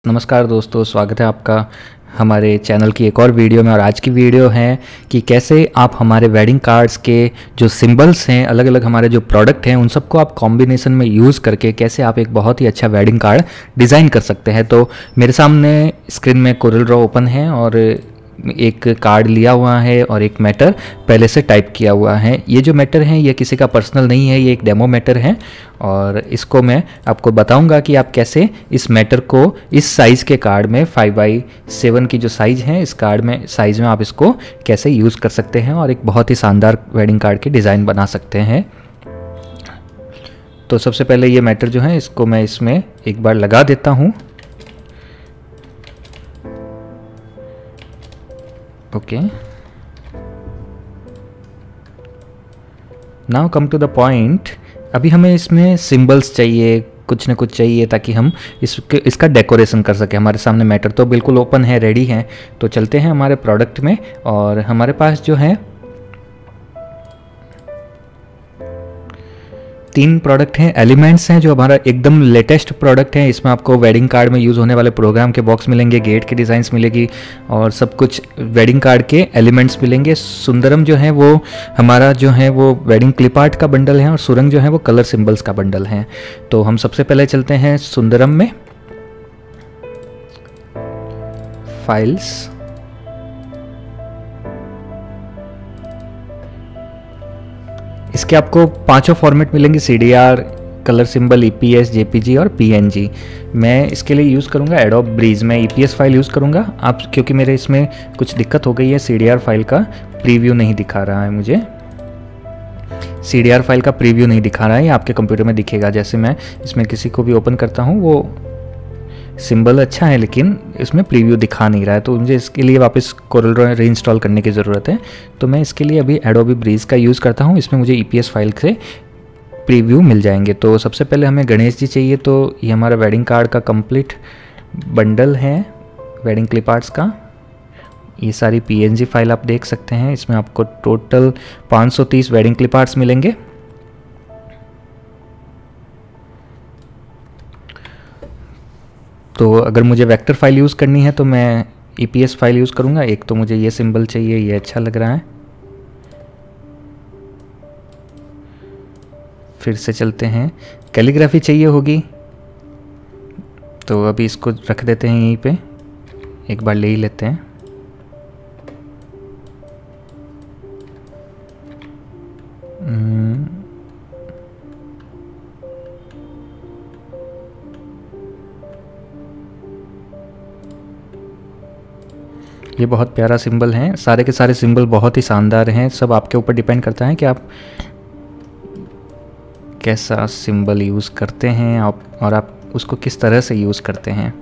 नमस्कार दोस्तों, स्वागत है आपका हमारे चैनल की एक और वीडियो में। और आज की वीडियो है कि कैसे आप हमारे वेडिंग कार्ड्स के जो सिंबल्स हैं, अलग अलग हमारे जो प्रोडक्ट हैं, उन सबको आप कॉम्बिनेशन में यूज़ करके कैसे आप एक बहुत ही अच्छा वेडिंग कार्ड डिज़ाइन कर सकते हैं। तो मेरे सामने स्क्रीन में कोरल ड्रॉ ओपन है और एक कार्ड लिया हुआ है और एक मैटर पहले से टाइप किया हुआ है। ये जो मैटर है ये किसी का पर्सनल नहीं है, ये एक डेमो मैटर है और इसको मैं आपको बताऊंगा कि आप कैसे इस मैटर को इस साइज़ के कार्ड में 5x7 की जो साइज़ है, इस कार्ड में साइज़ में आप इसको कैसे यूज़ कर सकते हैं और एक बहुत ही शानदार वेडिंग कार्ड की डिज़ाइन बना सकते हैं। तो सबसे पहले ये मैटर जो है इसको मैं इसमें एक बार लगा देता हूँ। Okay, now come to the point. अभी हमें इसमें सिंबल्स चाहिए, कुछ न कुछ चाहिए ताकि हम इसका डेकोरेशन कर सकें। हमारे सामने मैटर तो बिल्कुल ओपन है, रेडी है। तो चलते हैं हमारे प्रोडक्ट में और हमारे पास जो है 3 प्रोडक्ट हैं, एलिमेंट्स हैं, जो हमारा एकदम लेटेस्ट प्रोडक्ट है। इसमें आपको वेडिंग कार्ड में यूज़ होने वाले प्रोग्राम के बॉक्स मिलेंगे, गेट की डिज़ाइंस मिलेगी और सब कुछ वेडिंग कार्ड के एलिमेंट्स मिलेंगे। सुंदरम जो है वो हमारा जो है वो वेडिंग क्लिप आर्ट का बंडल है और सुरंग जो है वो कलर सिंबल्स का बंडल है। तो हम सबसे पहले चलते हैं सुंदरम में, फाइल्स, इसके आपको 5 फॉर्मेट मिलेंगे, CDR, colour symbol, EPS, JPG और PNG। मैं इसके लिए यूज़ करूँगा एडोब ब्रीज में EPS फाइल यूज़ करूँगा आप, क्योंकि मेरे इसमें कुछ दिक्कत हो गई है, CDR फाइल का प्रीव्यू नहीं दिखा रहा है मुझे। CDR फाइल का प्रीव्यू नहीं दिखा रहा है, ये आपके कंप्यूटर में दिखेगा। जैसे मैं इसमें किसी को भी ओपन करता हूँ, वो सिंबल अच्छा है लेकिन इसमें प्रीव्यू दिखा नहीं रहा है, तो मुझे इसके लिए वापस कोरल ड्रॉ रीइंस्टॉल करने की ज़रूरत है। तो मैं इसके लिए अभी एडोबी ब्रीज का यूज़ करता हूँ, इसमें मुझे EPS फाइल से प्रीव्यू मिल जाएंगे। तो सबसे पहले हमें गणेश जी चाहिए, तो ये हमारा वेडिंग कार्ड का कंप्लीट बंडल है वेडिंग क्लिप आर्ट्स का। ये सारी PNG फाइल आप देख सकते हैं, इसमें आपको टोटल 530 वेडिंग क्लिप आर्ट्स मिलेंगे। तो अगर मुझे वेक्टर फाइल यूज़ करनी है तो मैं EPS फाइल यूज़ करूँगा। एक तो मुझे ये सिंबल चाहिए, ये अच्छा लग रहा है। फिर से चलते हैं, कैलीग्राफी चाहिए होगी, तो अभी इसको रख देते हैं यहीं पे, एक बार ले ही लेते हैं। ये बहुत प्यारा सिंबल है, सारे के सारे सिंबल बहुत ही शानदार हैं। सब आपके ऊपर डिपेंड करता है कि आप कैसा सिंबल यूज़ करते हैं और आप उसको किस तरह से यूज़ करते हैं।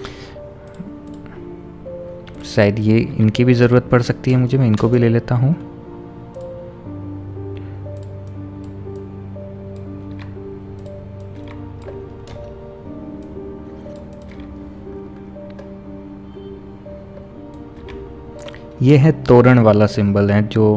शायद ये इनकी भी ज़रूरत पड़ सकती है मुझे, मैं इनको भी ले लेता हूँ। ये है तोरण वाला सिंबल है, जो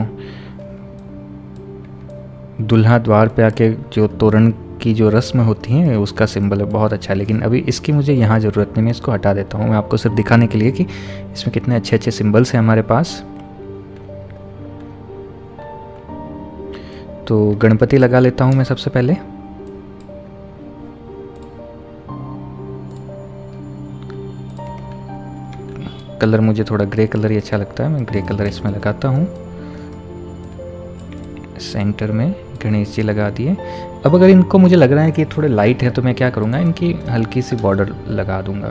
दुल्हा द्वार पे आके जो तोरण की जो रस्म होती है उसका सिंबल है, बहुत अच्छा है। लेकिन अभी इसकी मुझे यहाँ ज़रूरत नहीं, मैं इसको हटा देता हूँ। मैं आपको सिर्फ दिखाने के लिए कि इसमें कितने अच्छे अच्छे सिंबल्स हैं हमारे पास। तो गणपति लगा लेता हूँ मैं सबसे पहले। कलर मुझे थोड़ा ग्रे कलर ही अच्छा लगता है, मैं ग्रे कलर इसमें लगाता हूँ। सेंटर में गणेश जी लगा दिए। अब अगर इनको मुझे लग रहा है कि थोड़े लाइट है तो मैं क्या करूँगा, इनकी हल्की सी बॉर्डर लगा दूंगा।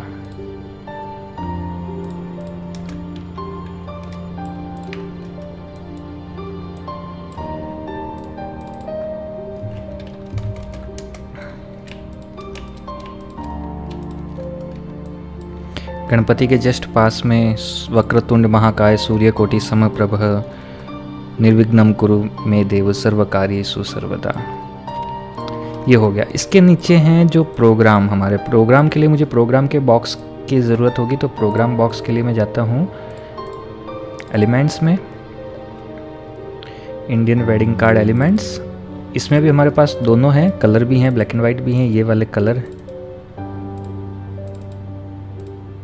गणपति के जस्ट पास में वक्रतुंड महाकाय सूर्यकोटि समप्रभ निर्विघ्नं कुरु मे देव सर्वकार्येषु सर्वदा, ये हो गया। इसके नीचे हैं जो प्रोग्राम, हमारे प्रोग्राम के लिए मुझे प्रोग्राम के बॉक्स की ज़रूरत होगी। तो प्रोग्राम बॉक्स के लिए मैं जाता हूँ एलिमेंट्स में, इंडियन वेडिंग कार्ड एलिमेंट्स। इसमें भी हमारे पास दोनों हैं, कलर भी हैं, ब्लैक एंड वाइट भी हैं। ये वाले कलर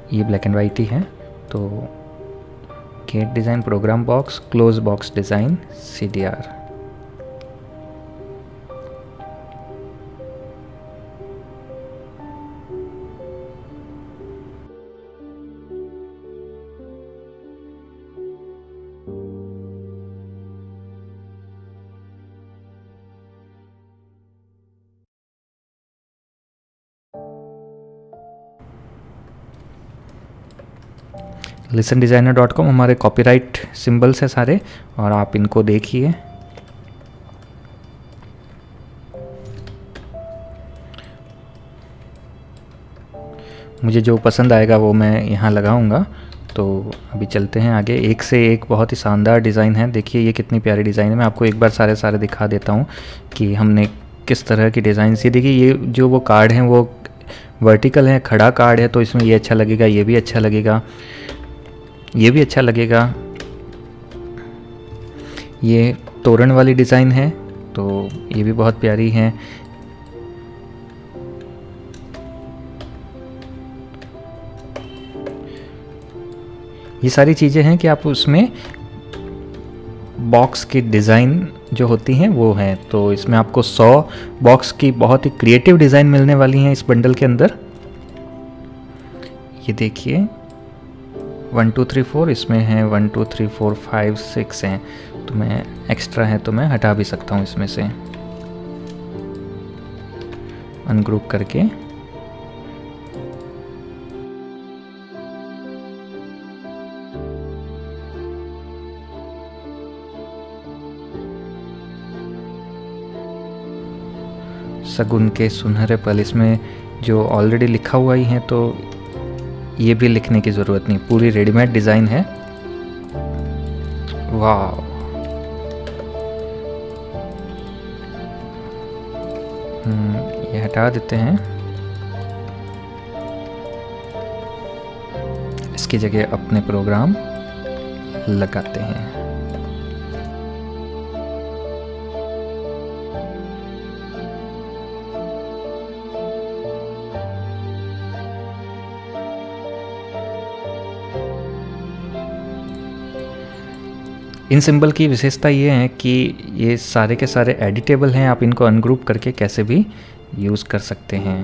ये ब्लैक एंड वाइट ही है। तो gate design, program box, close box design, CDR। listendesigner.com हमारे कॉपीराइट सिंबल्स है सारे, और आप इनको देखिए। मुझे जो पसंद आएगा वो मैं यहाँ लगाऊंगा। तो अभी चलते हैं आगे। एक से एक बहुत ही शानदार डिज़ाइन है। देखिए ये कितनी प्यारी डिज़ाइन है। मैं आपको एक बार सारे दिखा देता हूँ कि हमने किस तरह की डिज़ाइन सी। देखिए ये जो वो कार्ड हैं वो वर्टिकल है, खड़ा कार्ड है, तो इसमें ये अच्छा लगेगा, ये भी अच्छा लगेगा, ये भी अच्छा लगेगा। ये तोरण वाली डिज़ाइन है तो ये भी बहुत प्यारी है। ये सारी चीज़ें हैं कि आप उसमें बॉक्स की डिज़ाइन जो होती हैं वो हैं। तो इसमें आपको 100 बॉक्स की बहुत ही क्रिएटिव डिज़ाइन मिलने वाली हैं इस बंडल के अंदर। ये देखिए 1 2 3 4 इसमें है, 1 2 3 4 5 6 हैं। तो मैं एक्स्ट्रा है तो मैं हटा भी सकता हूँ इसमें से, अनग्रुप करके। सगुन के सुनहरे पल, इसमें जो ऑलरेडी लिखा हुआ ही है तो ये भी लिखने की ज़रूरत नहीं, पूरी रेडीमेड डिज़ाइन है। वाह, ये हटा देते हैं। इसकी जगह अपने प्रोग्राम लगाते हैं। इन सिंबल की विशेषता ये है कि ये सारे के सारे एडिटेबल हैं। आप इनको अनग्रुप करके कैसे भी यूज़ कर सकते हैं।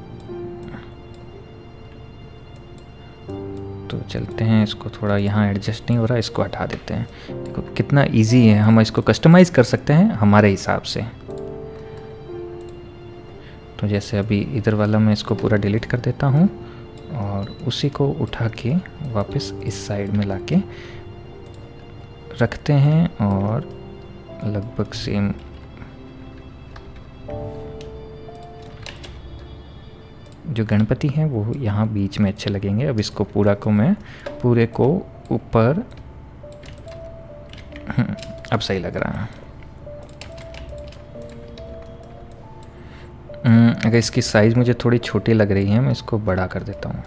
तो चलते हैं, इसको थोड़ा यहाँ एडजस्ट नहीं हो रहा, इसको हटा देते हैं। देखो कितना इजी है, हम इसको कस्टमाइज़ कर सकते हैं हमारे हिसाब से। तो जैसे अभी इधर वाला मैं इसको पूरा डिलीट कर देता हूँ और उसी को उठा के वापस इस साइड में लाके रखते हैं और लगभग सेम जो गणपति हैं वो यहाँ बीच में अच्छे लगेंगे। अब इसको पूरे को ऊपर, अब सही लग रहा है। अगर इसकी साइज़ मुझे थोड़ी छोटी लग रही है, मैं इसको बड़ा कर देता हूँ।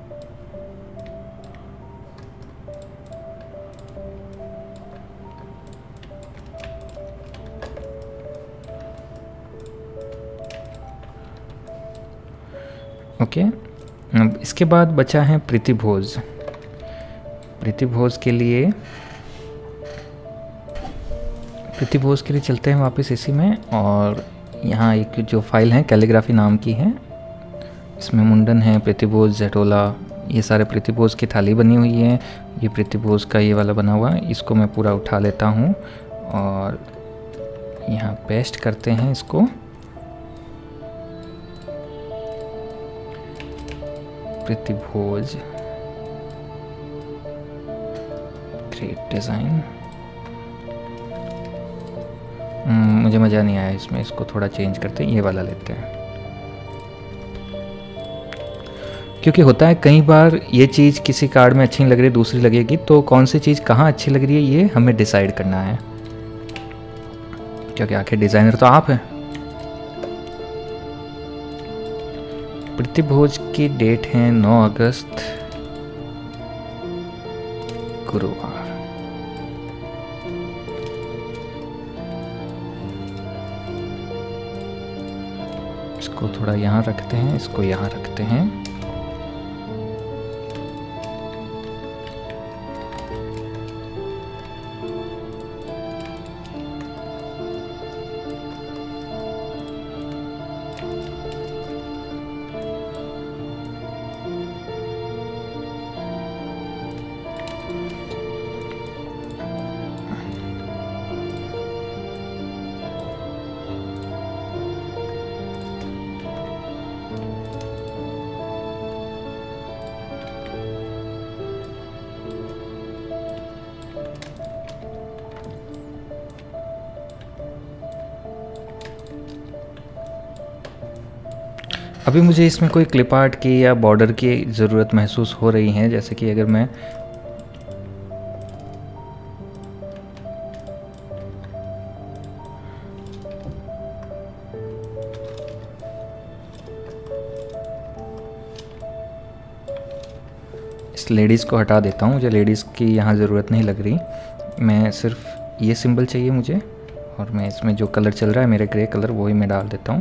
ओके, अब इसके बाद बचा है प्रीतिभोज। प्रीतिभोज के लिए चलते हैं वापस इसी में। और यहाँ एक जो फाइल है कैलीग्राफी नाम की है, इसमें मुंडन है, प्रीतिभोज, जटोला, ये सारे प्रीतिभोज की थाली बनी हुई है। ये प्रीतिभोज का ये वाला बना हुआ है, इसको मैं पूरा उठा लेता हूँ और यहाँ पेस्ट करते हैं इसको। प्रीतिभोज ग्रेट डिज़ाइन। मुझे मज़ा नहीं आया इसमें, इसको थोड़ा चेंज करते हैं, ये वाला लेते हैं। क्योंकि होता है कई बार ये चीज़ किसी कार्ड में अच्छी नहीं लग रही, दूसरी लगेगी, तो कौन सी चीज़ कहाँ अच्छी लग रही है ये हमें डिसाइड करना है, क्योंकि आखिर डिज़ाइनर तो आप हैं। प्रीतिभोज की डेट है 9 अगस्त गुरुवार। इसको थोड़ा यहाँ रखते हैं, इसको यहाँ रखते हैं। अभी मुझे इसमें कोई क्लिप आर्ट की या बॉर्डर की ज़रूरत महसूस हो रही है, जैसे कि अगर मैं इस लेडीज़ को हटा देता हूँ, मुझे लेडीज़ की यहाँ ज़रूरत नहीं लग रही, मैं सिर्फ ये सिंबल चाहिए मुझे, और मैं इसमें जो कलर चल रहा है मेरे ग्रे कलर वही मैं डाल देता हूँ।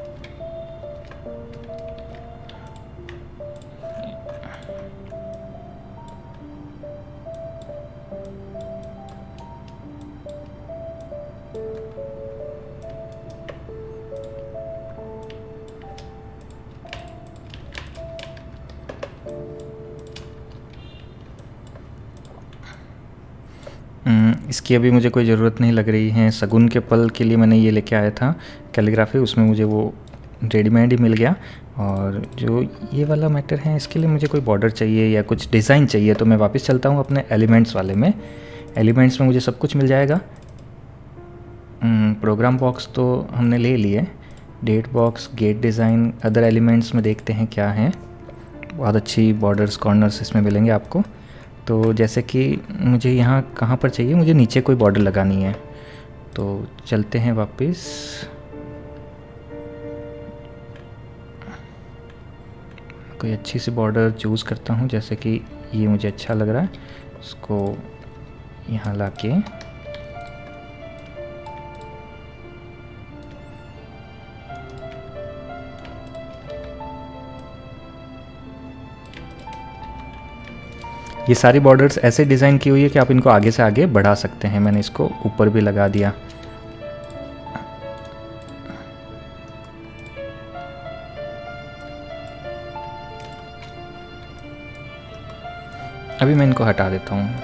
इसकी अभी मुझे कोई ज़रूरत नहीं लग रही है। शगुन के पल के लिए मैंने ये लेके आया था कैलीग्राफी, उसमें मुझे वो रेडीमेड ही मिल गया। और जो ये वाला मैटर है इसके लिए मुझे कोई बॉर्डर चाहिए या कुछ डिज़ाइन चाहिए, तो मैं वापस चलता हूँ अपने एलिमेंट्स वाले में। एलिमेंट्स में मुझे सब कुछ मिल जाएगा। प्रोग्राम बॉक्स तो हमने ले लिए, date box, gate design, other elements में देखते हैं क्या है। बहुत अच्छी बॉर्डर्स, कॉर्नर्स इसमें मिलेंगे आपको। तो जैसे कि मुझे यहाँ कहाँ पर चाहिए, मुझे नीचे कोई बॉर्डर लगानी है, तो चलते हैं वापस। कोई अच्छी सी बॉर्डर चूज़ करता हूँ, जैसे कि ये मुझे अच्छा लग रहा है, इसको यहाँ लाके ये सारी बॉर्डर्स ऐसे डिज़ाइन की हुई है कि आप इनको आगे से आगे बढ़ा सकते हैं। मैंने इसको ऊपर भी लगा दिया। अभी मैं इनको हटा देता हूँ।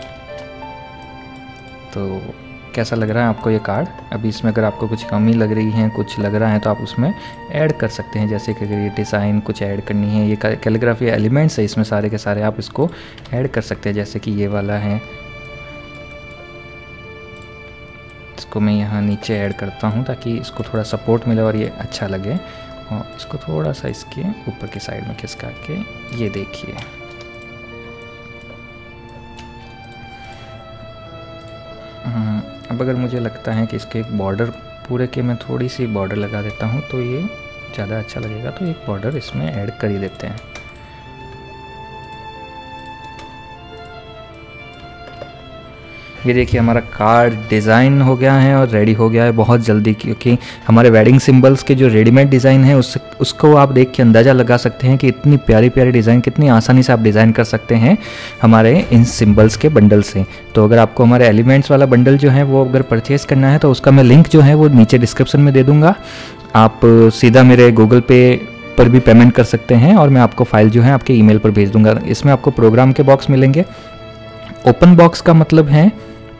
तो कैसा लग रहा है आपको ये कार्ड? अभी इसमें अगर आपको कुछ कमी लग रही है, कुछ लग रहा है, तो आप उसमें ऐड कर सकते हैं। जैसे कि अगर ये डिज़ाइन कुछ ऐड करनी है, ये कैलीग्राफी एलिमेंट्स है इसमें सारे के सारे, आप इसको ऐड कर सकते हैं। जैसे कि ये वाला है, इसको मैं यहाँ नीचे ऐड करता हूँ ताकि इसको थोड़ा सपोर्ट मिले और ये अच्छा लगे। और इसको थोड़ा सा इसके ऊपर की साइड में खिसका के, ये देखिए। अब अगर मुझे लगता है कि इसके एक बॉर्डर पूरे के मैं थोड़ी सी बॉर्डर लगा देता हूँ तो ये ज़्यादा अच्छा लगेगा, तो एक बॉर्डर इसमें ऐड कर ही देते हैं। ये देखिए हमारा कार्ड डिज़ाइन हो गया है और रेडी हो गया है बहुत जल्दी, क्योंकि हमारे वेडिंग सिंबल्स के जो रेडीमेड डिज़ाइन है उसको आप देख के अंदाज़ा लगा सकते हैं कि इतनी प्यारी प्यारी डिज़ाइन कितनी आसानी से आप डिज़ाइन कर सकते हैं हमारे इन सिंबल्स के बंडल से। तो अगर आपको हमारे एलिमेंट्स वाला बंडल जो है वो अगर परचेज़ करना है तो उसका मैं लिंक जो है वो नीचे डिस्क्रिप्शन में दे दूँगा। आप सीधा मेरे गूगल पे पर भी पेमेंट कर सकते हैं और मैं आपको फ़ाइल जो है आपके ईमेल पर भेज दूँगा। इसमें आपको प्रोग्राम के बॉक्स मिलेंगे। ओपन बॉक्स का मतलब है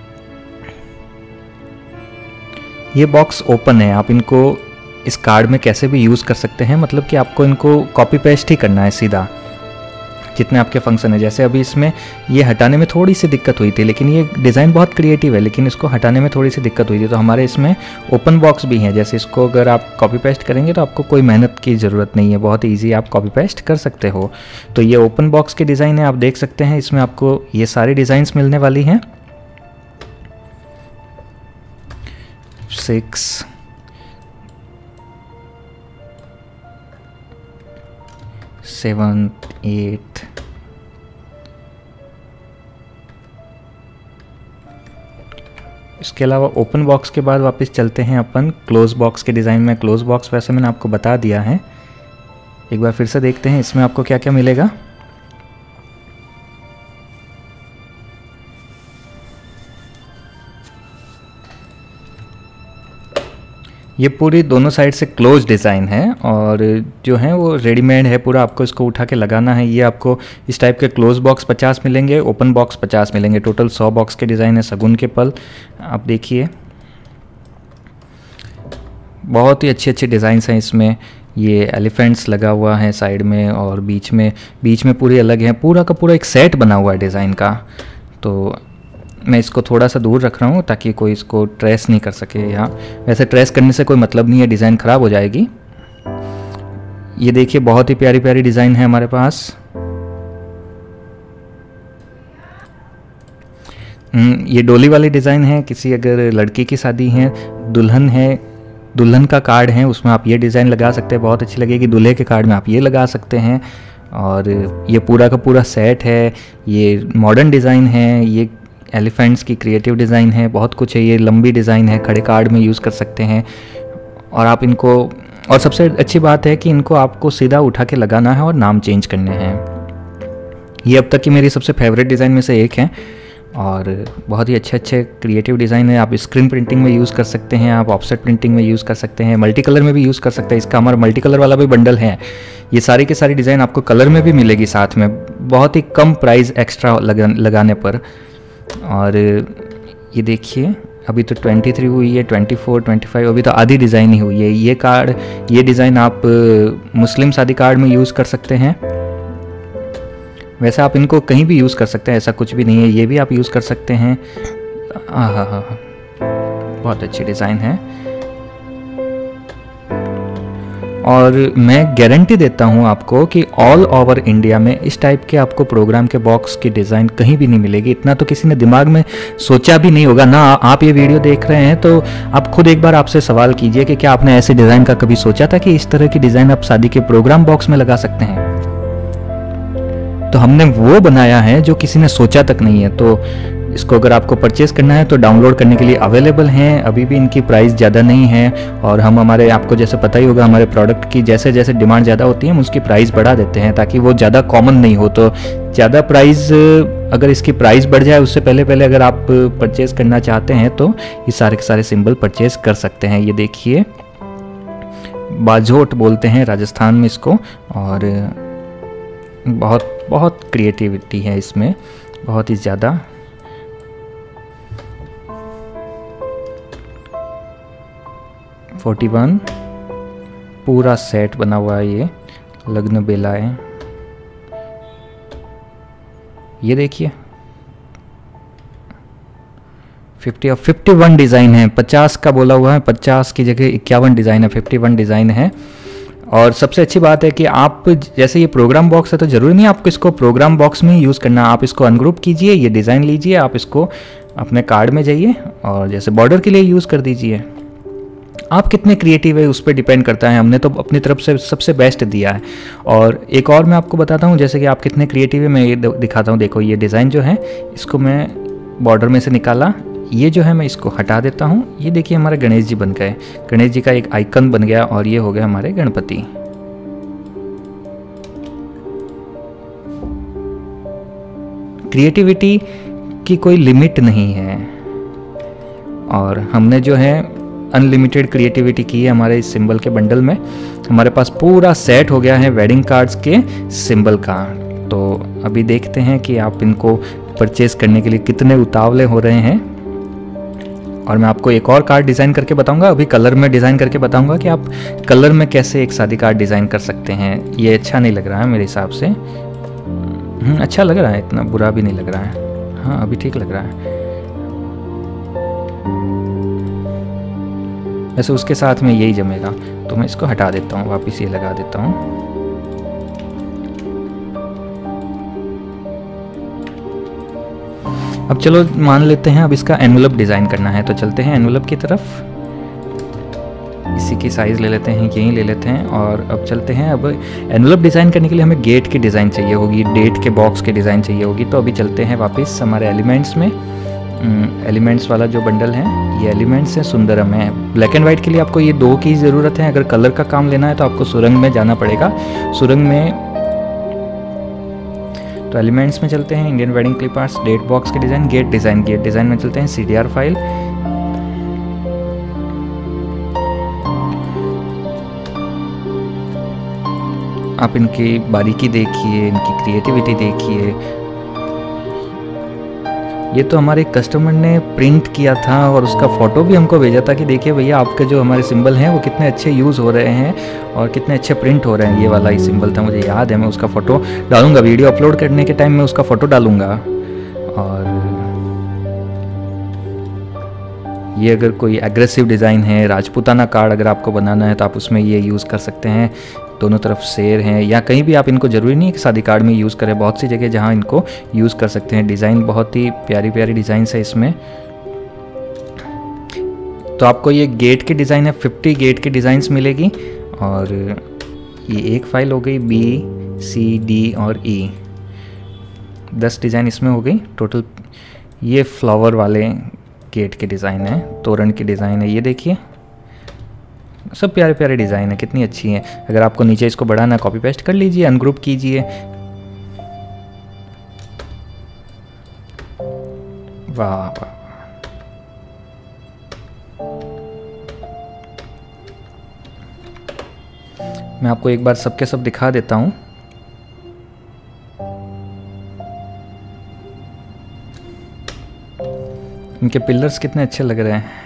ये बॉक्स ओपन है, आप इनको इस कार्ड में कैसे भी यूज़ कर सकते हैं। मतलब कि आपको इनको कॉपी पेस्ट ही करना है सीधा, जितने आपके फंक्शन है। जैसे अभी इसमें ये हटाने में थोड़ी सी दिक्कत हुई थी, लेकिन ये डिज़ाइन बहुत क्रिएटिव है, लेकिन इसको हटाने में थोड़ी सी दिक्कत हुई थी। तो हमारे इसमें ओपन बॉक्स भी है, जैसे इसको अगर आप कॉपी पेस्ट करेंगे तो आपको कोई मेहनत की ज़रूरत नहीं है, बहुत ईजी आप कॉपी पेस्ट कर सकते हो। तो ये ओपन बॉक्स के डिज़ाइन है, आप देख सकते हैं। इसमें आपको ये सारी डिज़ाइंस मिलने वाली हैं। 6 7 8 इसके अलावा ओपन बॉक्स के बाद वापस चलते हैं अपन क्लोज बॉक्स के डिज़ाइन में। क्लोज बॉक्स वैसे मैंने आपको बता दिया है, एक बार फिर से देखते हैं इसमें आपको क्या क्या मिलेगा। ये पूरी दोनों साइड से क्लोज डिज़ाइन है और जो है वो रेडीमेड है पूरा, आपको इसको उठा के लगाना है। ये आपको इस टाइप के क्लोज बॉक्स 50 मिलेंगे, ओपन बॉक्स 50 मिलेंगे, टोटल 100 बॉक्स के डिज़ाइन है। शगुन के पल आप देखिए, बहुत ही अच्छे अच्छे डिज़ाइंस हैं इसमें। ये एलिफेंट्स लगा हुआ है साइड में और बीच में पूरी अलग है, पूरा का पूरा एक सेट बना हुआ है डिज़ाइन का। तो मैं इसको थोड़ा सा दूर रख रहा हूँ ताकि कोई इसको ट्रेस नहीं कर सके यहाँ। वैसे ट्रेस करने से कोई मतलब नहीं है, डिज़ाइन ख़राब हो जाएगी। ये देखिए बहुत ही प्यारी प्यारी डिज़ाइन है हमारे पास। ये डोली वाली डिज़ाइन है, किसी अगर लड़की की शादी है, दुल्हन है, दुल्हन का कार्ड है, उसमें आप ये डिज़ाइन लगा सकते हैं, बहुत अच्छी लगेगी। दूल्हे के कार्ड में आप ये लगा सकते हैं। और ये पूरा का पूरा सेट है, ये मॉडर्न डिज़ाइन है, ये एलिफेंट्स की क्रिएटिव डिज़ाइन है, बहुत कुछ है। ये लंबी डिज़ाइन है, खड़े कार्ड में यूज़ कर सकते हैं। और आप इनको, और सबसे अच्छी बात है कि इनको आपको सीधा उठा के लगाना है और नाम चेंज करने हैं। ये अब तक की मेरी सबसे फेवरेट डिज़ाइन में से एक है और बहुत ही अच्छे अच्छे क्रिएटिव डिज़ाइन है। आप स्क्रीन प्रिंटिंग में यूज़ कर सकते हैं, आप ऑफसेट प्रिंटिंग में यूज़ कर सकते हैं, मल्टी कलर में भी यूज़ कर सकते हैं। इसका हमारा मल्टी कलर वाला भी बंडल है। ये सारी की सारी डिज़ाइन आपको कलर में भी मिलेगी साथ में, बहुत ही कम प्राइस एक्स्ट्रा लगाने पर। और ये देखिए अभी तो 23 हुई है, 24, 25, अभी तो आधी डिज़ाइन ही हुई है। ये कार्ड, ये डिज़ाइन आप मुस्लिम शादी कार्ड में यूज़ कर सकते हैं। वैसे आप इनको कहीं भी यूज़ कर सकते हैं, ऐसा कुछ भी नहीं है। ये भी आप यूज़ कर सकते हैं। हाँ, बहुत अच्छी डिज़ाइन है। और मैं गारंटी देता हूँ आपको कि ऑल ओवर इंडिया में इस टाइप के आपको प्रोग्राम के बॉक्स की डिज़ाइन कहीं भी नहीं मिलेगी। इतना तो किसी ने दिमाग में सोचा भी नहीं होगा ना। आप ये वीडियो देख रहे हैं तो आप खुद एक बार आपसे सवाल कीजिए कि क्या आपने ऐसे डिज़ाइन का कभी सोचा था कि इस तरह की डिज़ाइन आप शादी के प्रोग्राम बॉक्स में लगा सकते हैं। तो हमने वो बनाया है जो किसी ने सोचा तक नहीं है। तो इसको अगर आपको परचेज़ करना है तो डाउनलोड करने के लिए अवेलेबल हैं। अभी भी इनकी प्राइस ज़्यादा नहीं है और हम हमारे, आपको जैसे पता ही होगा, हमारे प्रोडक्ट की जैसे जैसे डिमांड ज़्यादा होती है हम उसकी प्राइस बढ़ा देते हैं ताकि वो ज़्यादा कॉमन नहीं हो। तो ज़्यादा प्राइस, अगर इसकी प्राइस बढ़ जाए उससे पहले पहले अगर आप परचेज़ करना चाहते हैं तो ये सारे के सारे सिंबल परचेज़ कर सकते हैं। ये देखिए बाजोट बोलते हैं राजस्थान में इसको। और बहुत बहुत क्रिएटिविटी है इसमें, बहुत ही ज़्यादा। $41 पूरा सेट बना हुआ है। ये लग्न बेला है। ये देखिए 50 और 51 डिज़ाइन है। 50 का बोला हुआ है, 50 की जगह 51 डिज़ाइन है, 51 डिज़ाइन है। और सबसे अच्छी बात है कि आप, जैसे ये प्रोग्राम बॉक्स है तो ज़रूरी नहीं आपको इसको प्रोग्राम बॉक्स में ही यूज़ करना। आप इसको अनग्रुप कीजिए, ये डिज़ाइन लीजिए, आप इसको अपने कार्ड में जाइए और जैसे बॉर्डर के लिए यूज़ कर दीजिए। आप कितने क्रिएटिव है उस पर डिपेंड करता है। हमने तो अपनी तरफ से सबसे बेस्ट दिया है। और एक और मैं आपको बताता हूँ, जैसे कि आप कितने क्रिएटिव है मैं ये दिखाता हूँ। देखो ये डिज़ाइन जो है इसको मैं बॉर्डर में से निकाला, ये जो है मैं इसको हटा देता हूँ। ये देखिए हमारे गणेश जी बन गए, गणेश जी का एक आइकन बन गया और ये हो गए हमारे गणपति। क्रिएटिविटी की कोई लिमिट नहीं है और हमने जो है अनलिमिटेड क्रिएटिविटी की है हमारे इस सिंबल के बंडल में। हमारे पास पूरा सेट हो गया है वेडिंग कार्ड्स के सिंबल का। तो अभी देखते हैं कि आप इनको परचेज करने के लिए कितने उतावले हो रहे हैं। और मैं आपको एक और कार्ड डिज़ाइन करके बताऊंगा, अभी कलर में डिज़ाइन करके बताऊंगा कि आप कलर में कैसे एक शादी कार्ड डिज़ाइन कर सकते हैं। ये अच्छा नहीं लग रहा है मेरे हिसाब से। अच्छा लग रहा है, इतना बुरा भी नहीं लग रहा है। हाँ अभी ठीक लग रहा है। वैसे उसके साथ में यही जमेगा तो मैं इसको हटा देता हूँ, वापस ये लगा देता हूँ। अब चलो मान लेते हैं अब इसका एनवलप डिज़ाइन करना है, तो चलते हैं एनवलप की तरफ। इसी की साइज़ ले लेते हैं, यहीं ले लेते हैं और अब चलते हैं। अब एनवलप डिज़ाइन करने के लिए हमें गेट की डिज़ाइन चाहिए होगी, डेट के बॉक्स की डिज़ाइन चाहिए होगी। तो अभी चलते हैं वापस हमारे एलिमेंट्स में। एलिमेंट्स वाला जो बंडल है ये एलिमेंट्स है, सुंदरम है। ब्लैक एंड वाइट के लिए आपको ये 2 की ज़रूरत है। अगर कलर का काम लेना है तो आपको सुरंग में जाना पड़ेगा। सुरंग में तो एलिमेंट्स में चलते हैं, Indian wedding clip arts, date box के design, gate design. Gate design में चलते हैं, CDR फाइल। आप इनकी बारीकी देखिए, इनकी क्रिएटिविटी देखिए। ये तो हमारे कस्टमर ने प्रिंट किया था और उसका फ़ोटो भी हमको भेजा था कि देखिए भैया आपके जो हमारे सिंबल हैं वो कितने अच्छे यूज़ हो रहे हैं और कितने अच्छे प्रिंट हो रहे हैं। ये वाला ही सिंबल था, मुझे याद है। मैं उसका फ़ोटो डालूंगा, वीडियो अपलोड करने के टाइम में उसका फ़ोटो डालूंगा। और ये अगर कोई एग्रेसिव डिज़ाइन है, राजपूताना कार्ड अगर आपको बनाना है तो आप उसमें ये यूज़ कर सकते हैं। दोनों तरफ शेर हैं, या कहीं भी आप इनको ज़रूरी नहीं है कि शादी कार्ड में यूज़ करें, बहुत सी जगह जहाँ इनको यूज़ कर सकते हैं। डिज़ाइन बहुत ही प्यारी प्यारी डिज़ाइन है इसमें। तो आपको ये गेट की डिज़ाइन है, 50 गेट की डिज़ाइंस मिलेगी। और ये एक फ़ाइल हो गई, B, C, D और E, 10 डिज़ाइन इसमें हो गई टोटल। ये फ्लावर वाले गेट के डिज़ाइन है, तोरण की डिज़ाइन है, ये देखिए सब प्यारे प्यारे डिज़ाइन है, कितनी अच्छी है। अगर आपको नीचे इसको बढ़ाना, कॉपी पेस्ट कर लीजिए, अनग्रुप कीजिए। वाह वाह, मैं आपको एक बार सबके सब दिखा देता हूँ। इनके पिलर्स कितने अच्छे लग रहे हैं।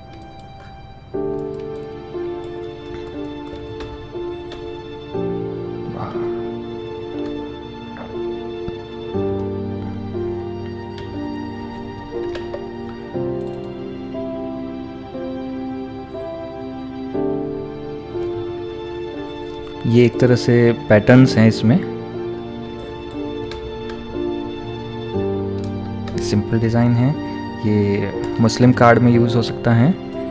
ये एक तरह से पैटर्न्स हैं इसमें, सिंपल डिज़ाइन है। ये मुस्लिम कार्ड में यूज़ हो सकता है।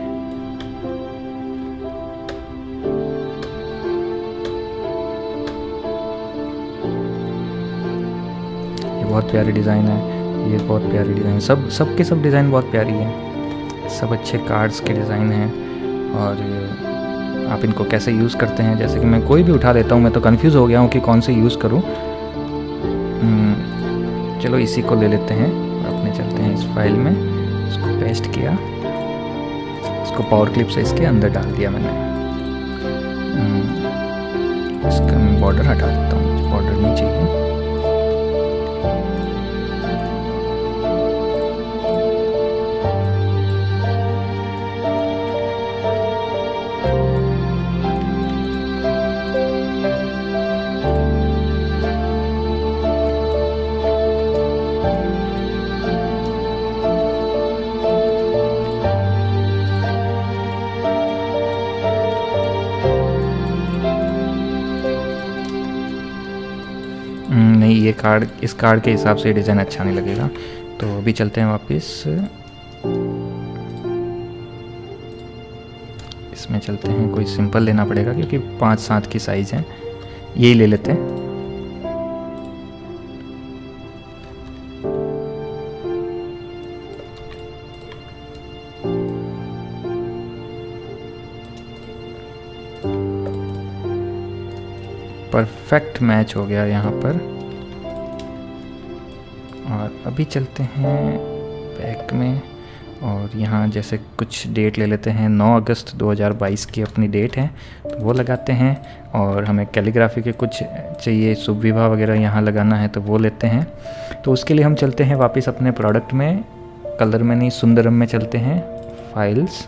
ये बहुत प्यारी डिज़ाइन है, ये बहुत प्यारी डिज़ाइन, सब के सब डिज़ाइन बहुत प्यारी है, सब अच्छे कार्ड्स के डिज़ाइन हैं। और आप इनको कैसे यूज़ करते हैं, जैसे कि मैं कोई भी उठा लेता हूँ, मैं तो कंफ्यूज हो गया हूँ कि कौन से यूज़ करूँ। चलो इसी को ले लेते हैं, अपने चलते हैं इस फाइल में, इसको पेस्ट किया, इसको पावर क्लिप से इसके अंदर डाल दिया मैंने। इसका मैं बॉर्डर हटा देता हूँ, मुझे बॉर्डर नहीं चाहिए। नहीं, ये कार्ड, इस कार्ड के हिसाब से डिज़ाइन अच्छा नहीं लगेगा, तो अभी चलते हैं वापस, इसमें चलते हैं। कोई सिंपल लेना पड़ेगा क्योंकि 5-7 की साइज़ है, यही ले लेते हैं। परफेक्ट मैच हो गया यहाँ पर। और अभी चलते हैं बैक में, और यहाँ जैसे कुछ डेट ले लेते हैं। 9 अगस्त 2022 की अपनी डेट है, तो वो लगाते हैं। और हमें कैलीग्राफी के कुछ चाहिए, शुभ विवाह वगैरह यहाँ लगाना है, तो वो लेते हैं। तो उसके लिए हम चलते हैं वापस अपने प्रोडक्ट में, कलर में नहीं, सुंदरम में चलते हैं, फाइल्स।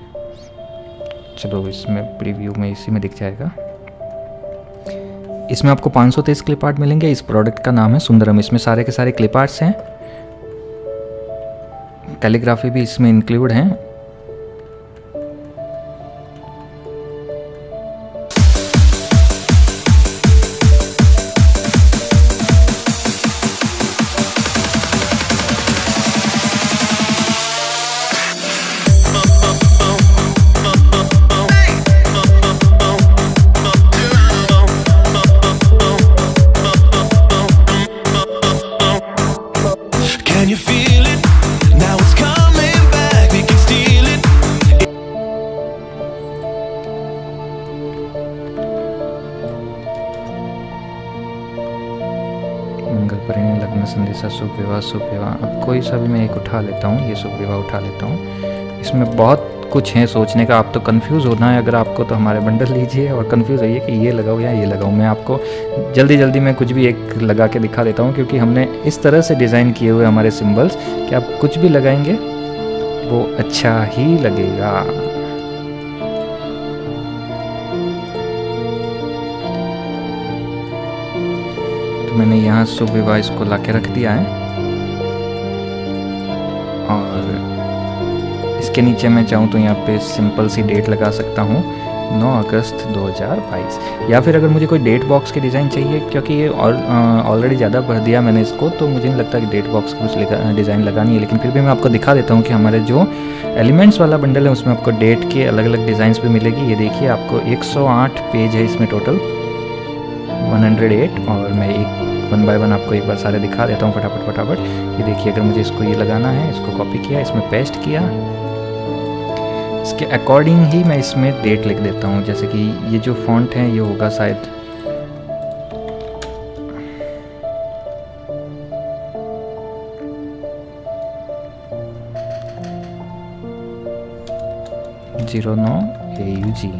चलो इसमें प्रीव्यू में इसी में दिख जाएगा। इसमें आपको 523 क्लिप आर्ट मिलेंगे। इस प्रोडक्ट का नाम है सुंदरम। इसमें सारे के सारे क्लिप आर्ट्स हैं, कैलीग्राफी भी इसमें इंक्लूड हैं। मंगल परिणय, लग्न संदेशा, शुभ विवाह। अब कोई सा भी मैं एक उठा लेता हूँ, ये शुभ विवाह उठा लेता हूँ। इसमें बहुत कुछ है सोचने का, आप तो कंफ्यूज होना है अगर आपको, तो हमारे बंडल लीजिए और कंफ्यूज होइए कि ये लगाऊँ या ये लगाऊँ। मैं आपको जल्दी में कुछ भी एक लगा के दिखा देता हूँ, क्योंकि हमने इस तरह से डिज़ाइन किए हुए हमारे सिम्बल्स कि आप कुछ भी लगाएंगे वो अच्छा ही लगेगा। तो मैंने यहाँ शुभ विवाह इसको ला के रख दिया है, और इसके नीचे मैं चाहूँ तो यहाँ पे सिंपल सी डेट लगा सकता हूँ, 9 अगस्त 2022। या फिर अगर मुझे कोई डेट बॉक्स की डिज़ाइन चाहिए, क्योंकि ये ऑलरेडी ज़्यादा भर दिया मैंने इसको, तो मुझे नहीं लगता कि डेट बॉक्स की कुछ डिज़ाइन लगानी है। लेकिन फिर भी मैं आपको दिखा देता हूँ कि हमारे जो एलिमेंट्स वाला बंडल है उसमें आपको डेट के अलग अलग डिज़ाइंस भी मिलेगी। ये देखिए आपको 108 पेज है इसमें टोटल, 108। और मैं एक 1 बाय 1 आपको एक बार सारे दिखा देता हूँ फटाफट। ये देखिए, अगर मुझे इसको ये लगाना है, इसको कॉपी किया, इसमें पेस्ट किया, इसके अकॉर्डिंग ही मैं इसमें डेट लिख देता हूँ। जैसे कि ये जो फॉन्ट है ये होगा शायद (09 AUG).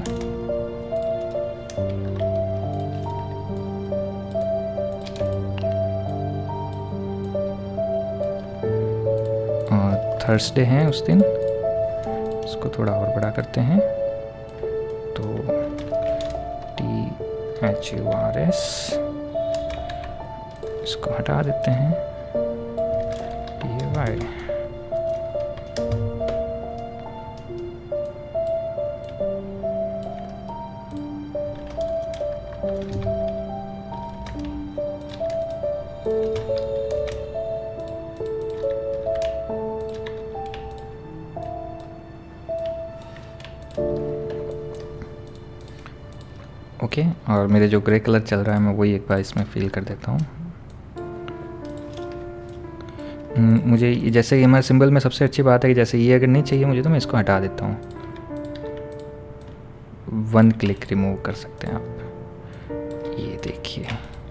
और थर्सडे है उस दिन, इसको थोड़ा और बड़ा करते हैं, तो THURS, इसको हटा देते हैं, TAY। ओके, और मेरे जो ग्रे कलर चल रहा है मैं वही एक बार इसमें फिल कर देता हूँ। मुझे जैसे ये हमारे सिंबल में सबसे अच्छी बात है कि जैसे ये अगर नहीं चाहिए मुझे तो मैं इसको हटा देता हूँ, 1 क्लिक रिमूव कर सकते हैं आप। ये देखिए,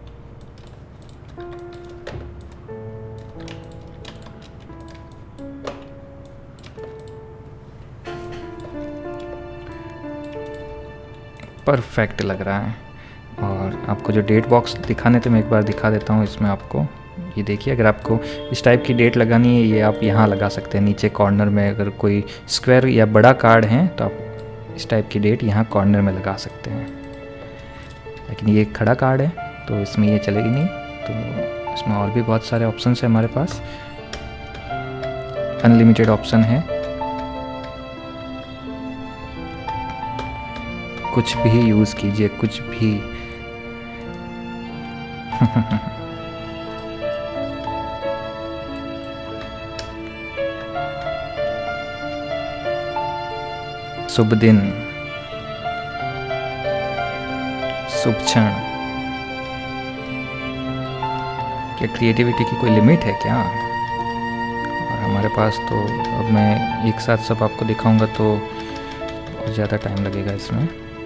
परफेक्ट लग रहा है। और आपको जो डेट बॉक्स दिखाने थे मैं एक बार दिखा देता हूँ इसमें आपको। ये देखिए, अगर आपको इस टाइप की डेट लगानी है ये आप यहाँ लगा सकते हैं नीचे कॉर्नर में। अगर कोई स्क्वायर या बड़ा कार्ड है तो आप इस टाइप की डेट यहाँ कॉर्नर में लगा सकते हैं। लेकिन ये खड़ा कार्ड है तो इसमें ये चलेगी नहीं, तो इसमें और भी बहुत सारे ऑप्शन है हमारे पास, अनलिमिटेड ऑप्शन है, कुछ भी यूज़ कीजिए, कुछ भी। शुभ दिन, शुभ क्षण। क्या क्रिएटिविटी की कोई लिमिट है क्या? और हमारे पास तो अब मैं एक साथ सब आपको दिखाऊंगा तो और ज़्यादा टाइम लगेगा इसमें।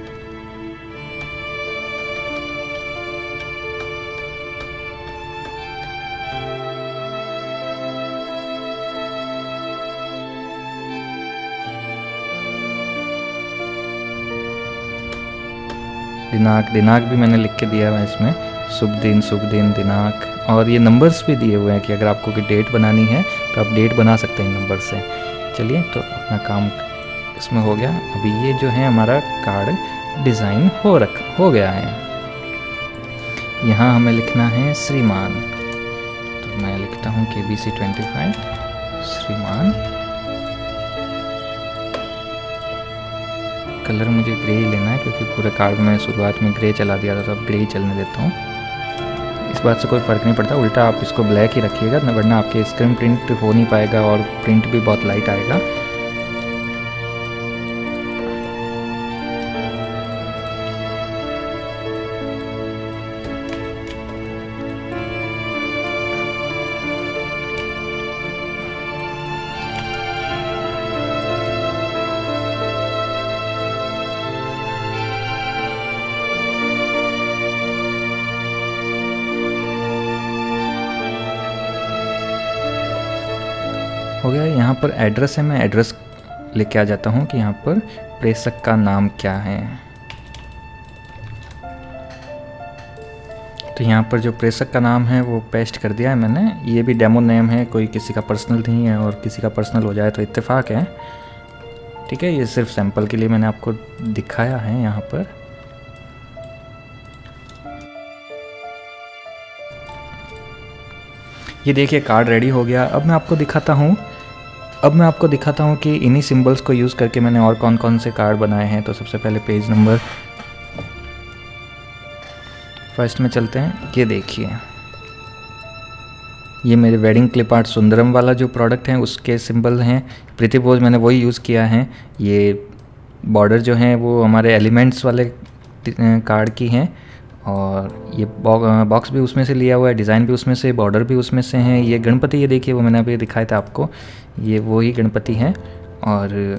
दिनांक भी मैंने लिख के दिया है इसमें, शुभ दिन दिनांक। और ये नंबर्स भी दिए हुए हैं कि अगर आपको कोई डेट बनानी है तो आप डेट बना सकते हैं नंबर से। चलिए, तो अपना काम इसमें हो गया। अभी ये जो है हमारा कार्ड डिज़ाइन हो गया है। यहाँ हमें लिखना है श्रीमान, तो मैं लिखता हूँ KBC 25 श्रीमान। कलर मुझे ग्रे ही लेना है क्योंकि पूरे कार्ड में शुरुआत में ग्रे चला दिया था, तो अब ग्रे ही चलने देता हूँ। इस बात से कोई फ़र्क नहीं पड़ता, उल्टा आप इसको ब्लैक ही रखिएगा, वरना आपके स्क्रीन प्रिंट हो नहीं पाएगा और प्रिंट भी बहुत लाइट आएगा। हो गया। यहाँ पर एड्रेस है, मैं एड्रेस लेके आ जाता हूँ कि यहाँ पर प्रेषक का नाम क्या है। तो यहाँ पर जो प्रेषक का नाम है वो पेस्ट कर दिया है मैंने। ये भी डेमो नेम है, कोई किसी का पर्सनल नहीं है, और किसी का पर्सनल हो जाए तो इत्तेफाक है। ठीक है, ये सिर्फ सैंपल के लिए मैंने आपको दिखाया है यहाँ पर। ये देखिए कार्ड रेडी हो गया। अब मैं आपको दिखाता हूँ अब मैं आपको दिखाता हूँ कि इन्हीं सिंबल्स को यूज़ करके मैंने और कौन कौन से कार्ड बनाए हैं। तो सबसे पहले पेज नंबर फर्स्ट में चलते हैं। ये देखिए, ये मेरे वेडिंग क्लिप आर्ट सुंदरम वाला जो प्रोडक्ट है उसके सिंबल हैं। प्रीति भोज मैंने वही यूज़ किया है। ये बॉर्डर जो हैं वो हमारे एलिमेंट्स वाले कार्ड की हैं, और ये बॉक्स भी उसमें से लिया हुआ है, डिज़ाइन भी उसमें से, बॉर्डर भी उसमें से हैं। ये गणपति, ये देखिए वो मैंने अभी दिखाया था आपको, ये वो ही गणपति हैं। और